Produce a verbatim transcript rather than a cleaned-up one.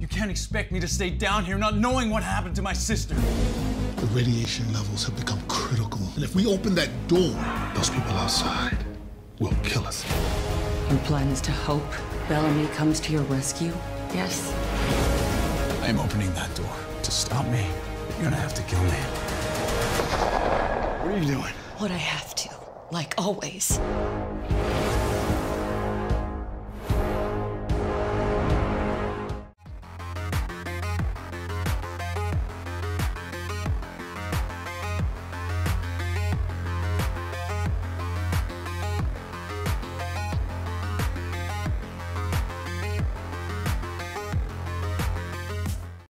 You can't expect me to stay down here not knowing what happened to my sister. The radiation levels have become critical. And if we open that door, those people outside will kill us. Your plan is to hope Bellamy comes to your rescue? Yes. I am opening that door. To stop me, you're gonna have to kill me. What are you doing? What I have to, like always.